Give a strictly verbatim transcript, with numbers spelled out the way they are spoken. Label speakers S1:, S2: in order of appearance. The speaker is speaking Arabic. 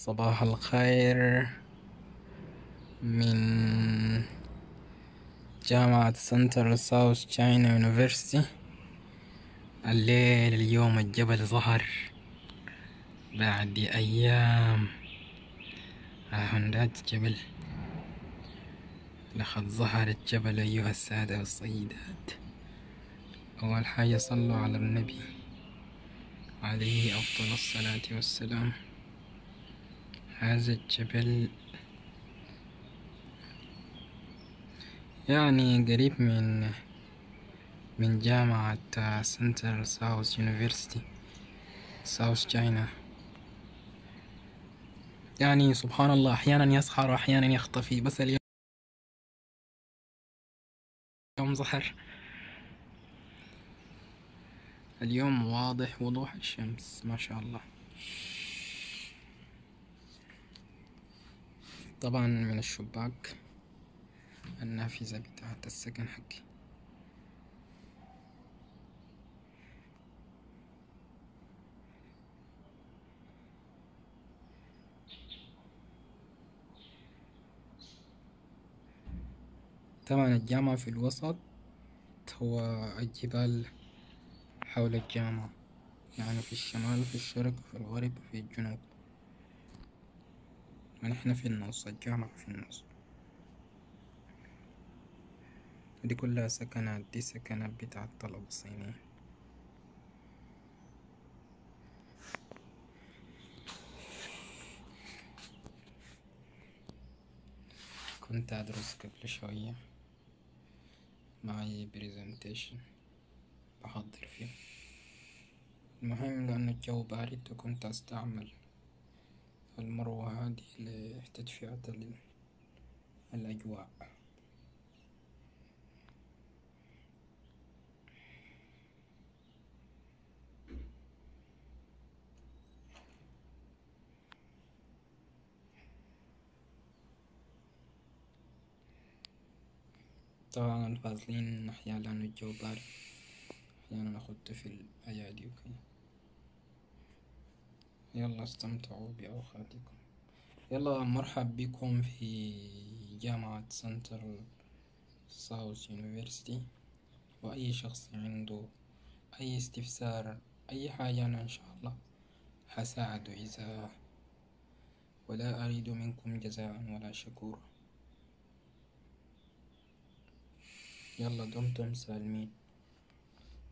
S1: صباح الخير من جامعة سنترال ساوث تشاينا يونيفرسيتي. الليل اليوم الجبل ظهر بعد أيام. هندات جبل، لقد ظهر الجبل أيها السادة والسيدات. أول حاجة صلوا على النبي عليه أفضل الصلاة والسلام. هذا الجبل يعني قريب من من جامعة سنترال ساوث يونيفرسيتي ساوث تشاينا. يعني سبحان الله، أحيانا يسحر وأحيانا يختفي، بس اليوم ظهر. اليوم واضح وضوح الشمس ما شاء الله. طبعا من الشباك النافذة بتاعة السكن حقي. طبعا الجامعة في الوسط، هو الجبال حول الجامعة، يعني في الشمال وفي الشرق وفي الغرب وفي الجنوب، ونحن في النص، الجامعة في النص. دي كلها سكنات، دي سكنات بتاعة طلبة صينيين. كنت أدرس قبل شوية، معي بريزنتيشن بحضر فيه. المهم لأن الجو بارد كنت أستعمل المروحة هذه لتدفئة الأجواء. طبعا الفازلين أحيانا لأن الجو بارد أحيانا أخدته في الأيادي وكذا. يلا استمتعوا بأوقاتكم. يلا مرحب بكم في جامعة سنترال ساوث يونيفرسيتي. وأي شخص عنده أي استفسار أي حاجة أنا إن شاء الله حساعده، إذا ولا أريد منكم جزاء ولا شكورا. يلا دمتم سالمين.